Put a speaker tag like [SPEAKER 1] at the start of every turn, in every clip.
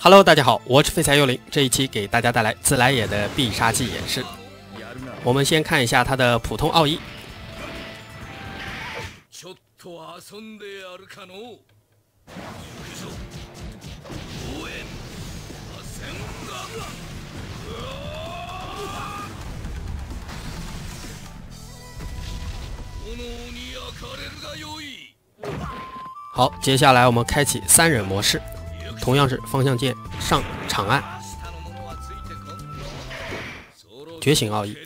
[SPEAKER 1] Hello， 大家好，我是废柴幽灵。这一期给大家带来自来也的必杀技演示。我们先看一下它的普通奥义。好，接下来我们开启3人模式。 同样是方向键上长按，觉醒奥义，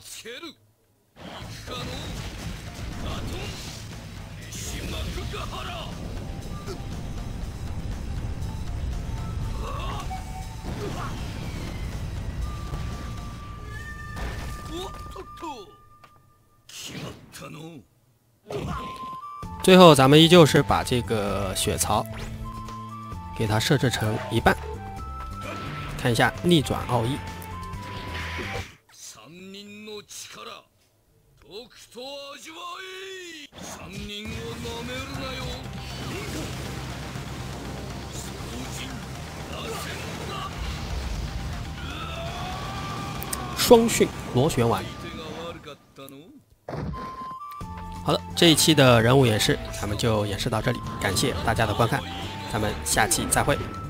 [SPEAKER 1] 最后咱们依旧是把这个血槽 给它设置成一半，看一下逆转奥义。双迅螺旋丸。好的，这一期的人物演示咱们就演示到这里，感谢大家的观看。 咱们下期再会。